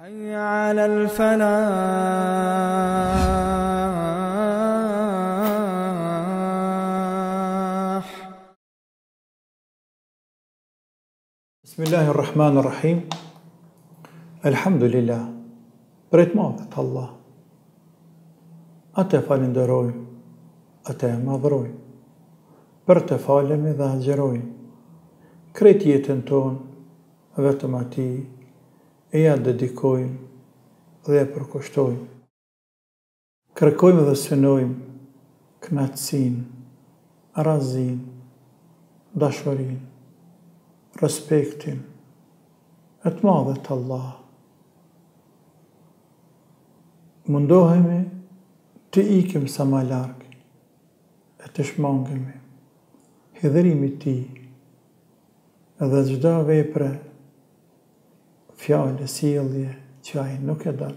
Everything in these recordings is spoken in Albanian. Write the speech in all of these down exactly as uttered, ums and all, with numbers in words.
حي على الفلاح. بسم الله الرحمن الرحيم. الحمد لله. بريت مافت الله أتى فالندروي أتى مضروي برت فالم ذا جروي كريتي تنتون أبتماتي إياد ديكوي ذي بركشتوي كركوي مذا السنوي كناتسين أرازين داشورين رسبيكتين اتماضت الله من دوهمي تئيكم سمالارك اتشمانقمي هذري متي اذا جدا ويبرا فيال سيلية چاي نكدر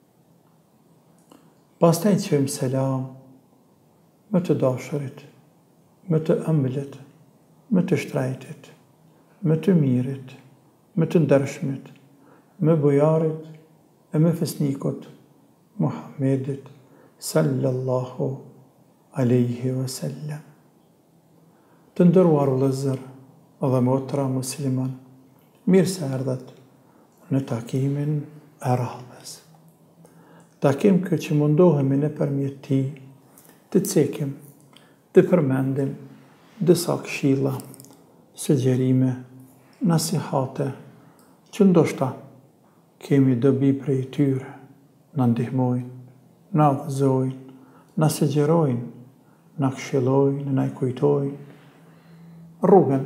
باستين تشم سلام متى داشرت متى أملت متى اشتريتت متى ميرت متى درشمت ما بيارت أما فسنيكت محمد صلى الله عليه وسلم تندر وارولزر أضموترا مسلما مير ساردت نتاكيم أرابز تاكيم كتش مندوها من برميتي تتسيكم تفرماندم دساك شيلا سجريمة نصيحاته چندوشتا كيمي دبي بريتور نندهموين نافزوين نسجروين نكشلوين نايكويتوين روغن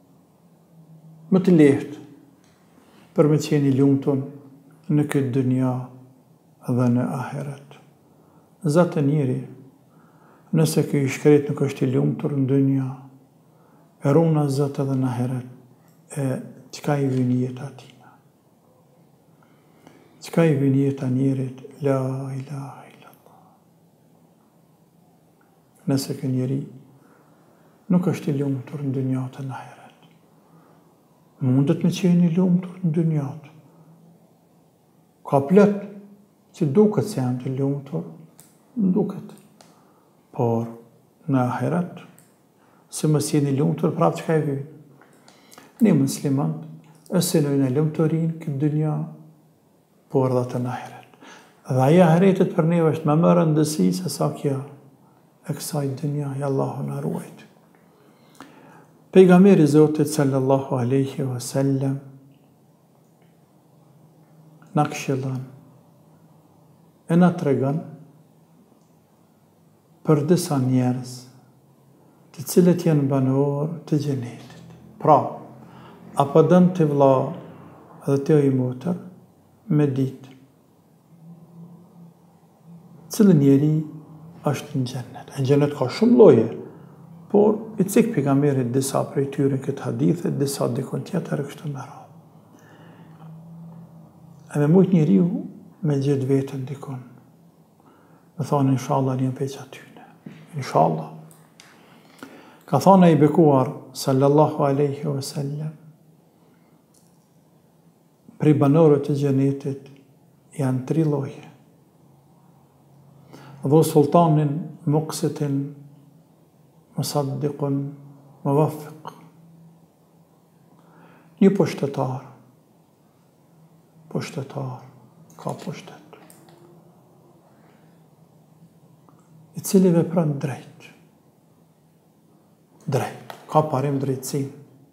متليهت برمتيني ليومتون نك الدنيا ذن آخرت ذات نيري نسك يشكريت نكشتي ليومتون الدنيا رونا ذات ذن آخرت تكاي فينيتاتينا تكاي فينيتا نيرت لا إله إلا الله نسك نيري نكشتي ليومتون الدنيا تنهرت موندت نتشيني ليومتون الدنيا قبلت تدوكت سامت اليومتون دوكت بار ناهرت سمسيني ليومتون برابط خايفين ني مسلمان السنوين اليومتورين كالدنيا بوردات ناهرت ضعيا هريتت برني وشت ممرن دسيس ساكيا اكساي الدنيا يا الله نارويت پیغمبر زوتت صلى الله عليه وسلم نقشلان انا ترغان پردسان يارز تتسلت ين بانور تجنيتت برا أبداً تبلا هذا تيوي موتر مديت تسلن يري أشتن جنة الجنة خاشم لوية بور اتسيك بيغامير الدسا بريتورن كت حديث الدسا ديكونتيا تركشتن مرا أما موت نيريو مجد بيتن ديكون مثلا إن شاء الله نيم بيجاتون إن شاء الله كثانا يبكوار صلى الله عليه وسلم بريبانورو تجنيتت يعني تريلوية ذو سلطان مقسط مصدق موفق ني بوشتتار بوشتتار كا بوشتت اتسلي ببران دريت دريت كا باريم دريت سين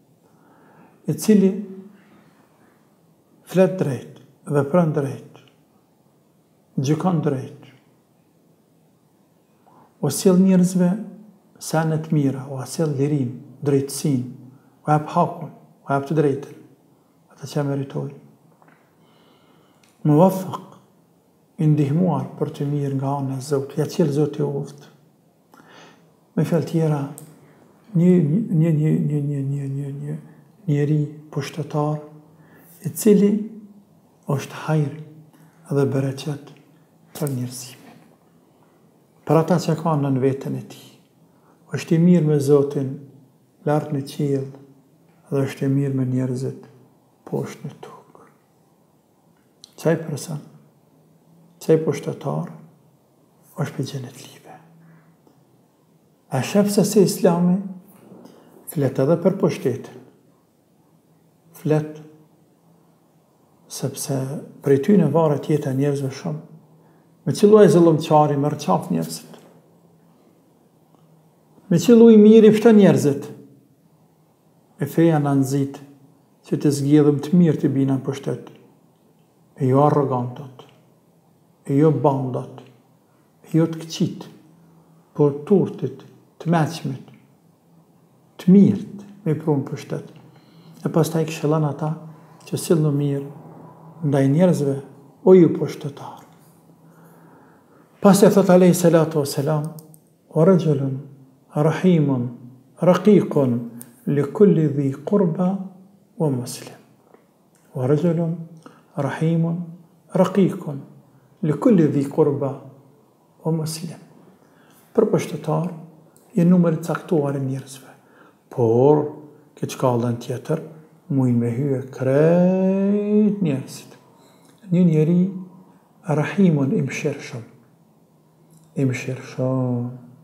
اتسلي فلات دريت ببران دريت جيكان دريت وسيل نيرزبه سانة ميرا وسيل ليرين دريت سين وهاب حاكون وهاب تدريتن وتشامريتوي موفق اندهموار برتمير غانا الزوت ياتيل زوتي وفت مفالتيرا ني ني ني ني ني ني ني ني نيري بوشتتار اتسلي اوشت حير هذا بركات ترنير سيمن براتا شكوان ننويتنتي واشتمير مزوتن لارن تشيل هذا اشتمير من يرزت بوشنتوك qaj person, qaj pushtetar është për gjenet live. A shef se se Islami flet edhe për pushtetin. Flet sepse prej ty në varet jeta njerëzve shumë. Me cilu e zëllumqari mërë qaf njerëzit. Me cilu i mirë i fëtë njerëzit. E feja në nëzit që të zgjedhëm të mirë të bina në pushtet. E jo arrogantat, e jo bandat, e jo të këqit, por turtit, të meqmit, të mirët me prunë pushtet. E pas ta i këshëllan ata që sillë në mirë ndaj njerëzve o ju pushtetar. Pas e thot alej salatu o selam, o rëgjëllun, rahimun, raqikun, li kulli dhi kurba o muslim. O rëgjëllun, rahimun, raqikun, li kulli dhi kurba o muslim. Për pushtetar, je numër caktuar e njerëzve, por këtë shkallën tjetër, mujnë me hyë krejt njerëzit. Një njeri, rahimun i mëshirshëm, i mëshirshëm,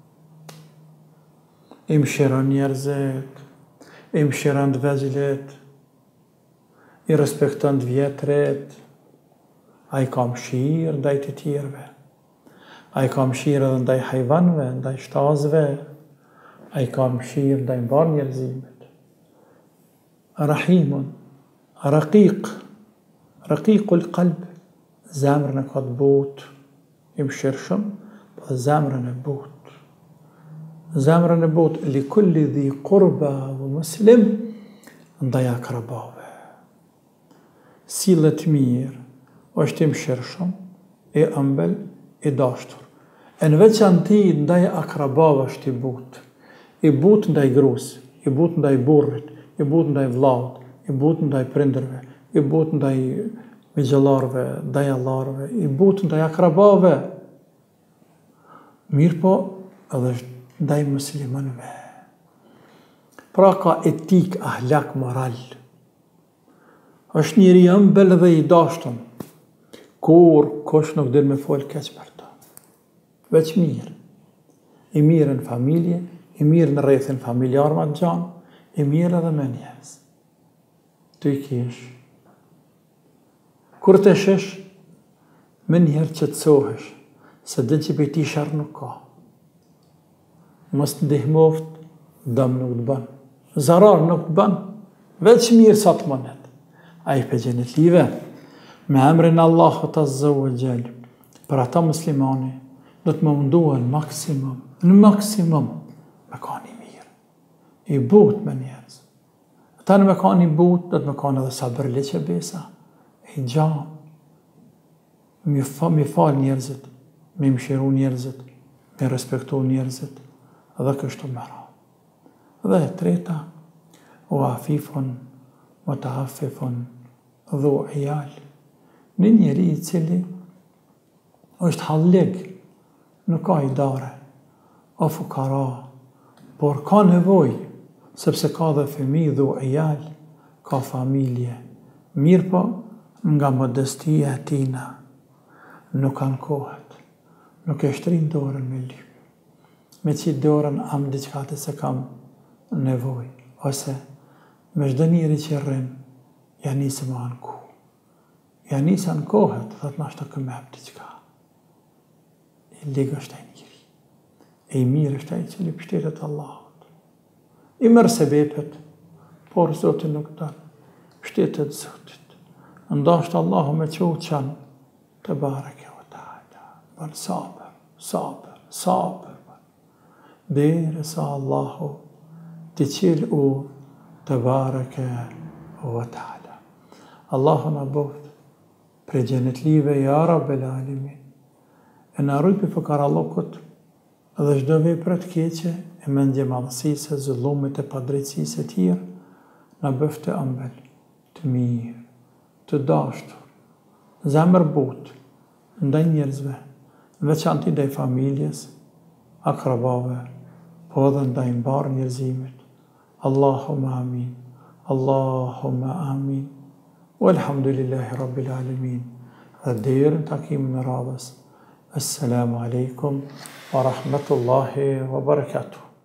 i mëshiron njerëzit, i mëshiron të vegjëlit, i respekton të vjetrit, a i ka mëshirë ndaj të tjerëve, a i ka mëshirë edhe ndaj hajvanëve, ndaj shtazëve, a i ka mëshirë ndaj mbar njerëzimit. Rahimun, raqik, raqikul qalb, zemrën e ka të butë, i mëshirshëm, po zemrën e butë. Zemrën e butë, li kulli dhi kurba vë muslim, ndaj akrabave. Sillet mirë, është i mëshirshëm, i ëmbël, i dashtur. E në veçanti ndaj akrabave është i butë. I butë ndaj grusë, i butë ndaj burrit, i butë ndaj vllaut, i butë ndaj prindërve, i butë ndaj migjellarve, ndaj allarve, i butë ndaj akrabave. Mirë po edhe ndaj muslimanëve. Pra ka etik, ahlak, moral. Është njëri ëmbël dhe i dashtun, kur kush nuk din me folë keq për ta. Veç mirë. I mirë në familje, i mirë në rrethin familjar ma të gjanë, i mirë edhe me njerëz. Ty kish. Kur të shesh, me njerë që të sohesh, se din që për ti sharë nuk ka. Mos të ndihmoft, dëm nuk të bën. Zarar nuk të bën, veç mirë sa të mënet. A i për gjenit live, me emrin Allahut Azza wa Jall, për ata muslimani, do të më munduan maksimum, në maksimum, me ka një mirë. I but me njerëz. Ata në me ka një but, do të me ka në dhe sabër leqe besa, i gjamë, mi fal njerëzit, mi mshiru njerëzit, mi respektu njerëzit, dhe kështu me ra. Dhe e treta, u afifun, u të afifun, dhu ijal. Një njeri i cili është hallig, nuk ka i dare, o fukara, por ka nevoj, sepse ka dhe fëmijë dhu ijal, ka familje. Mirë po, nga modestia e tina, nuk ankohet, nuk e shtrin dorën me lyp. Me qitë dorën am diqka të se kam nevoj, ose me shdo njëri që rrim, ja nisë më anku. Ja nisë ankohet, dhe të nashtë të këmep diqka. I ligë është e njëri. E i mirë është e i cili pështetet Allahot. I mërë sebepet, por Zotin nuk dënë, pështetet Zotit. Ndashtë Allahu me që u qanë, të bareke o ta'ala. Bërë sabër, sabër, sabër. Bere sa Allahu të qilë u të bareke o ta'ala. Allahu në bëftë pre gjenet live, ja Rabbel Alimin. E në rrujpi fëkarallokut edhe shdo veprat keqe e mendje madhësise, zullumit e padrejtësise tjirë, në bëftë e ëmbel, të mirë, të dashtur, zemër but, ndaj njerëzve, në veçanti ndaj familjes, akrabave, po edhe ndaj mbar njerëzimit. Allahumma amin, Allahumma amin. Walhamdulillahi Rabbil Alamin. الدير تاكيم مرابس. السلام عليكم ورحمة الله وبركاته.